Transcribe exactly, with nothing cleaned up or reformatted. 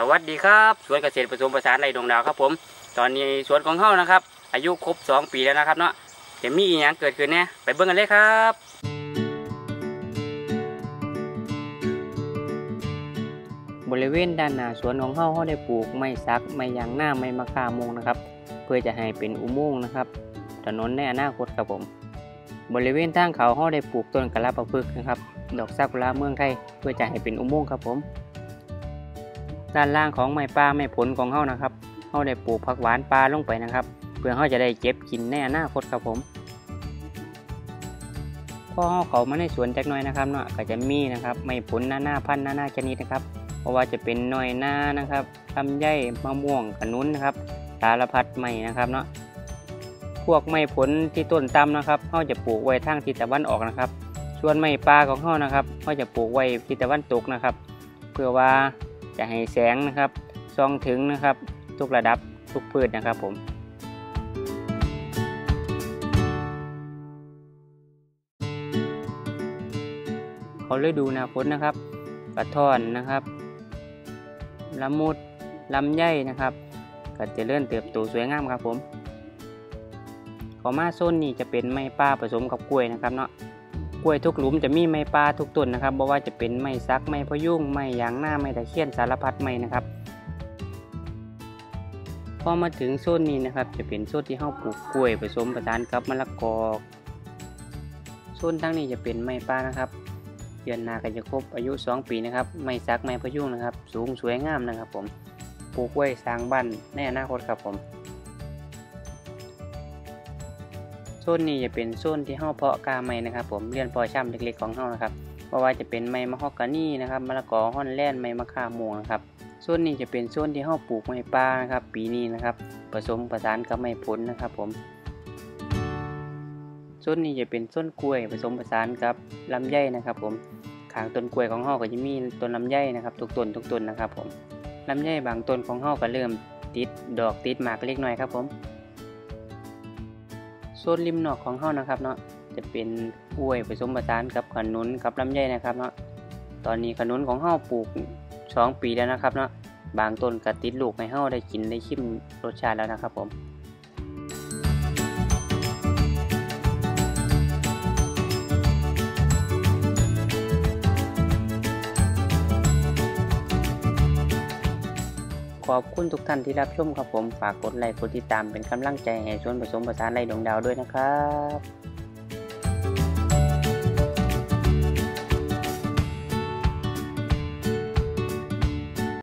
วัสดีครับสวนเกษตรผสมผสานไร่ดวงดาวครับผมตอนนี้สวนของเฮานะครับอายุครบสองปีแล้วนะครับเนาะจะมีอีกอย่างเกิดขึ้นเนี่ยไปเบิ่งกันเลยครับบริเวณด้านหน้าสวนของเฮาเฮาได้ปลูกไม้สักไม้ยางหน้าไม้มะข่าโมงนะครับเพื่อจะให้เป็นอุโมงค์นะครับถนนในอนาคตครับผมบริเวณทางเขาเฮาได้ปลูกต้นกะลาปะพึกนะครับดอกซากุระเมืองไทยเพื่อจะให้เป็นอุโมงค์ครับผมด้านล่างของไม้ป่าไม้ผลของเฮานะครับเฮาได้ปลูกผักหวานป่าลงไปนะครับเพื่อเฮาจะได้เก็บกินในอนาคตครับผมพอเฮาเข้ามาในสวนจักหน่อยนะครับเนาะก็จะมีนะครับไม้ผลนานาพันธุ์นานาชนิดนะครับเพราะว่าจะเป็นน้อยนานะครับลำไยมะม่วงขนุนนะครับสารพัดไม้นะครับเนาะพวกไม้ผลที่ต้นต่ำนะครับเฮาจะปลูกไว้ทางทิศตะวันออกนะครับส่วนไม้ป่าของเฮานะครับเฮาจะปลูกไว้ทิศตะวันตกนะครับเพื่อว่าจะให้แสงนะครับส่องถึงนะครับทุกระดับทุกพืชนะครับผมเขาฤดูหน้าฝนนะครับกระท่อนนะครับละมุดลำไยนะครับก็จะเริ่มเติบโตสวยงามครับผมขอมาโซนนี้จะเป็นไม้ป่าผสมกับกล้วยนะครับเนาะกล้วยทุกหลุมจะมีไม้ป่าทุกต้นนะครับเพราะว่าจะเป็นไม้ซักไม้พะยุงไม้ยางหน้าไม้ตะเคียนสารพัดไม้นะครับพอมาถึงโซนนี้นะครับจะเป็นโซนที่เฮาปลูกกล้วยผสมผสานกับมะละกอโซนทั้งนี้จะเป็นไม้ป่านะครับเดือนหน้าก็จะครบอายุสองปีนะครับไม้ซักไม้พะยุงนะครับสูงสวยงามนะครับผมปลูกไว้สร้างบ้านในอนาคตครับผมโซนนี้จะเป็นโซนที่เฮาเพาะกาไม้นะครับผมเรียนพอช่ำเล็กๆของเฮานะครับเพราะว่าจะเป็นไม้มะฮอกกานีนะครับมะละกอฮอนแลนด์ไม้มะข่าโมงนะครับโซนนี้จะเป็นโซนที่เฮาปลูกไม้ป่านะครับปีนี้นะครับผสมผสานกับไม้ผลนะครับผมโซนนี้จะเป็นโซนกล้วยผสมผสานกับลำไยนะครับผมข้างต้นกล้วยของเฮาก็จะมีต้นลำไยนะครับทุกต้นทุกต้นนะครับผมลำไยบางต้นของเฮาก็เริ่มติดดอกติดหมากเล็กน้อยครับผมโซนริมนอกของเฮานะครับเนาะจะเป็นกล้วยผสมผสานกับขนุนกับลำไยนะครับเนาะตอนนี้ขนุนของเฮาปลูกสองปีแล้วนะครับเนาะบางต้นก็ติดลูกให้เฮาได้กินได้ชิมรสชาติแล้วนะครับผมขอบคุณทุกท่านที่รับชมครับผมฝากกดไลค์กดติดตามเป็นกำลังใจให้สวนผสมผสานไร่ดวงดาวด้วยนะครับ